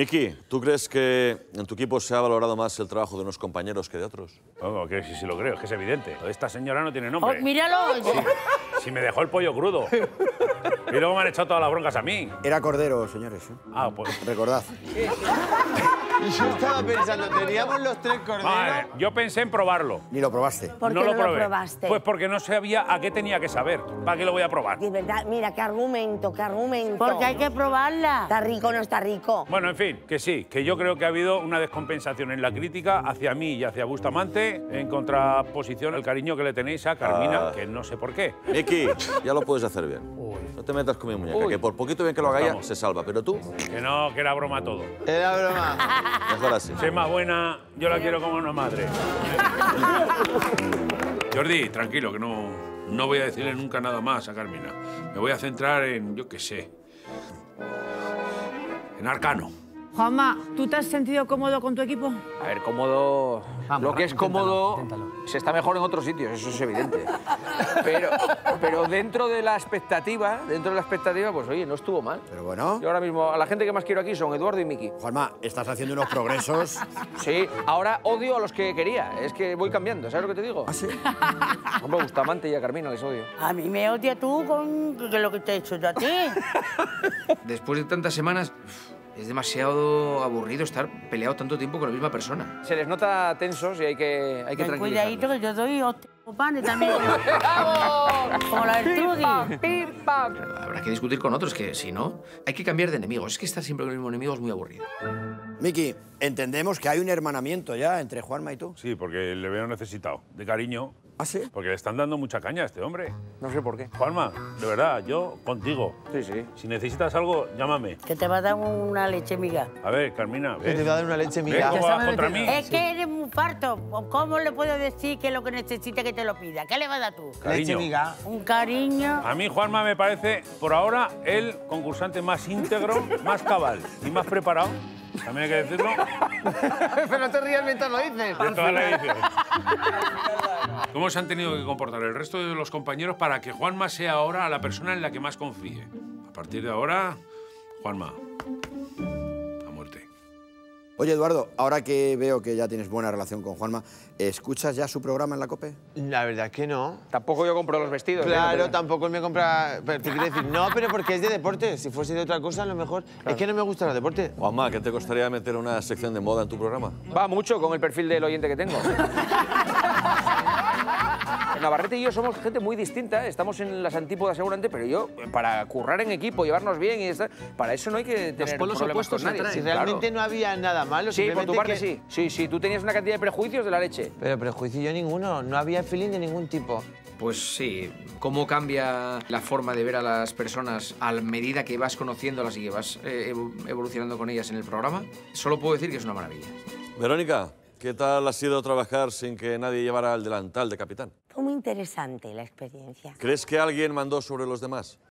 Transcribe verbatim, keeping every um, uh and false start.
Miki, ¿tú crees que en tu equipo se ha valorado más el trabajo de unos compañeros que de otros? No, que sí, sí lo creo, es que es evidente. Esta señora no tiene nombre. Oh, míralo. Sí, si me dejó el pollo crudo. Y luego me han echado todas las broncas a mí. Era cordero, señores. ¿eh? Ah, pues... Recordad. Y yo estaba pensando, teníamos los tres corderos. Vale, yo pensé en probarlo. Ni lo probaste. ¿Por qué no no lo lo probé. probaste? Pues porque no sabía a qué tenía que saber. ¿Para qué lo voy a probar? De verdad, mira, qué argumento, qué argumento. Porque hay que probarla. ¿Está rico o no está rico? Bueno, en fin, que sí, que yo creo que ha habido una descompensación en la crítica hacia mí y hacia Bustamante, en contraposición al cariño que le tenéis a Carmina, Ah. que no sé por qué. Miki, ya lo puedes hacer bien. No te metas con mi muñeca, Uy. que por poquito bien que lo haga ella, Vamos. se salva. Pero tú, Que no, que era broma todo. Era broma. mejor así. Si es más buena, yo la quiero como una madre. Jordi, tranquilo, que no, no voy a decirle nunca nada más a Carmina. Me voy a centrar en, yo qué sé, en Arcano. Juanma, ¿tú te has sentido cómodo con tu equipo? A ver, cómodo... Vamos, lo que es inténtalo, cómodo inténtalo. se está mejor en otros sitios, eso es evidente. Pero, pero dentro de la expectativa, dentro de la expectativa, pues oye, no estuvo mal. Pero bueno. Yo ahora mismo, a la gente que más quiero aquí son Eduardo y Miki. Juanma, estás haciendo unos progresos. Sí, ahora odio a los que quería, es que voy cambiando, ¿sabes lo que te digo? ¿Ah, sí? Hombre, Bustamante y a Carmina les odio. A mí me odia tú con lo que te he hecho yo a ti. Después de tantas semanas, es demasiado aburrido estar peleado tanto tiempo con la misma persona. Se les nota tensos y hay que, hay que Ten cuidadito tranquilizarlos. que yo doy hostia panes también. Como la del Trudy. Habrá que discutir con otros, que si no, hay que cambiar de enemigos. Es que estar siempre con el mismo enemigo es muy aburrido. Miki, entendemos que hay un hermanamiento ya entre Juanma y tú. Sí, porque le veo necesitado de cariño. ¿Ah, sí? Porque le están dando mucha caña a este hombre. No sé por qué. Juanma, de verdad, yo contigo. Sí, sí. Si necesitas algo, llámame. Que te va a dar una leche miga. A ver, Carmina, Que te ¿ves? va a dar una leche ¿Ves mía. cómo vas contra mí? Es que eres muy farto. ¿Cómo le puedo decir que lo que necesita que te lo pida? ¿Qué le va a dar tú? Leche Cariño. miga. Un cariño. A mí, Juanma, me parece, por ahora, el concursante más íntegro, más cabal y más preparado. También hay que decirlo. Pero no te rías mientras lo dices. De toda la edición. ¿Cómo se han tenido que comportar el resto de los compañeros para que Juanma sea ahora la persona en la que más confíe? A partir de ahora, Juanma, a muerte. Oye, Eduardo, ahora que veo que ya tienes buena relación con Juanma, ¿escuchas ya su programa en la COPE? La verdad es que no. Tampoco yo compro los vestidos. ¿eh? Claro, No, tampoco él me compra... Pero te quiero decir, no, pero porque es de deporte. Si fuese de otra cosa, a lo mejor... Es que no me gustan los deportes. Juanma, ¿qué te costaría meter una sección de moda en tu programa? Va mucho con el perfil del oyente que tengo. Navarrete y yo somos gente muy distinta, estamos en las antípodas seguramente, pero yo, para currar en equipo, llevarnos bien y estar, para eso no hay que tener polos problemas opuestos con nadie. se atraen. Si Claro. realmente no había nada malo, Sí, por tu simplemente parte que- sí. Sí, sí, tú tenías una cantidad de prejuicios de la leche. Pero prejuicio yo ninguno. No había feeling de ningún tipo. Pues sí, cómo cambia la forma de ver a las personas a medida que vas conociéndolas y que vas eh, evo- evolucionando con ellas en el programa. Solo puedo decir que es una maravilla. Verónica, ¿qué tal ha sido trabajar sin que nadie llevara el delantal de capitán? Fue muy interesante la experiencia. ¿Crees que alguien mandó sobre los demás?